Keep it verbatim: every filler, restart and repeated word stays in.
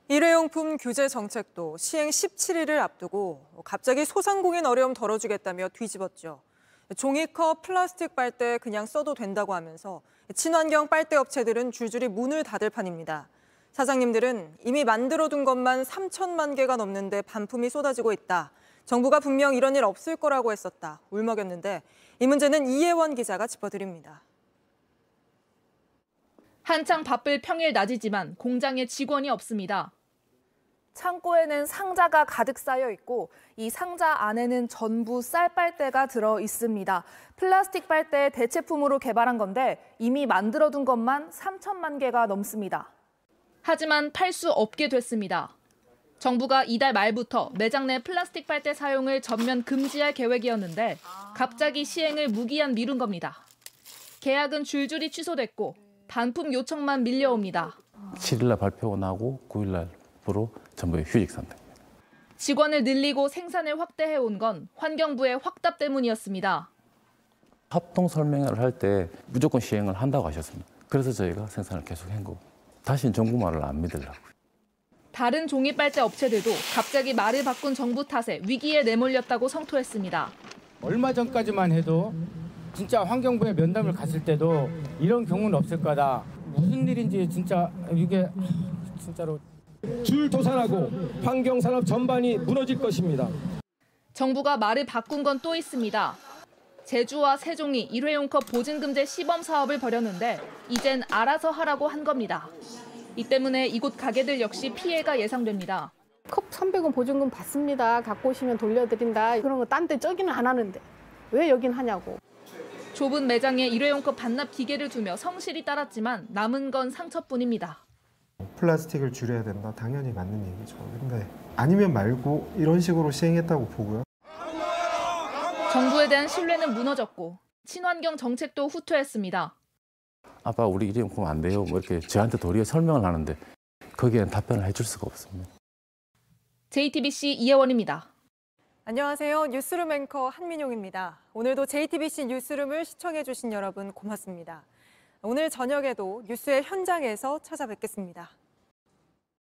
일회용품 규제 정책도 시행 십칠 일을 앞두고 갑자기 소상공인 어려움 덜어주겠다며 뒤집었죠. 종이컵, 플라스틱 빨대 그냥 써도 된다고 하면서 친환경 빨대 업체들은 줄줄이 문을 닫을 판입니다. 사장님들은 이미 만들어둔 것만 삼천만 개가 넘는데 반품이 쏟아지고 있다. 정부가 분명 이런 일 없을 거라고 했었다. 울먹였는데 이 문제는 이혜원 기자가 짚어드립니다. 한창 바쁠 평일 낮이지만 공장에 직원이 없습니다. 창고에는 상자가 가득 쌓여 있고 이 상자 안에는 전부 쌀빨대가 들어 있습니다. 플라스틱 빨대 대체품으로 개발한 건데 이미 만들어둔 것만 삼천만 개가 넘습니다. 하지만 팔 수 없게 됐습니다. 정부가 이달 말부터 매장 내 플라스틱 빨대 사용을 전면 금지할 계획이었는데 갑자기 시행을 무기한 미룬 겁니다. 계약은 줄줄이 취소됐고 반품 요청만 밀려옵니다. 칠 일날 발표가 나고 구 일날부로 전부 휴직 상태입니다. 직원을 늘리고 생산을 확대해온 건 환경부의 확답 때문이었습니다. 합동 설명회를 할 때 무조건 시행을 한다고 하셨습니다. 그래서 저희가 생산을 계속한 거고 다시는 정부 말을 안 믿으려고요. 다른 종이 빨대 업체들도 갑자기 말을 바꾼 정부 탓에 위기에 내몰렸다고 성토했습니다. 얼마 전까지만 해도 진짜 환경부에 면담을 갔을 때도 이런 경우는 없을 거다. 무슨 일인지 진짜 이게 진짜로 줄 도산하고 환경산업 전반이 무너질 것입니다. 정부가 말을 바꾼 건 또 있습니다. 제주와 세종이 일회용컵 보증금제 시범 사업을 벌였는데 이젠 알아서 하라고 한 겁니다. 이 때문에 이곳 가게들 역시 피해가 예상됩니다. 컵 삼백 원 보증금 받습니다. 갖고 오시면 돌려드린다. 그런 거 딴 데 저기는 안 하는데 왜 여긴 하냐고. 좁은 매장에 일회용컵 반납 기계를 두며 성실히 따랐지만 남은 건 상처뿐입니다. 플라스틱을 줄여야 된다. 당연히 맞는 얘기죠. 근데 아니면 말고 이런 식으로 시행했다고 보고요. 정부에 대한 신뢰는 무너졌고 친환경 정책도 후퇴했습니다. 아빠 우리 일회용품 안 돼요. 뭐 이렇게 저한테 도리어 설명을 하는데 거기에는 답변을 해줄 수가 없습니다. 제이티비씨 이혜원입니다. 안녕하세요. 뉴스룸 앵커 한민용입니다. 오늘도 제이티비씨 뉴스룸을 시청해주신 여러분 고맙습니다. 오늘 저녁에도 뉴스의 현장에서 찾아뵙겠습니다.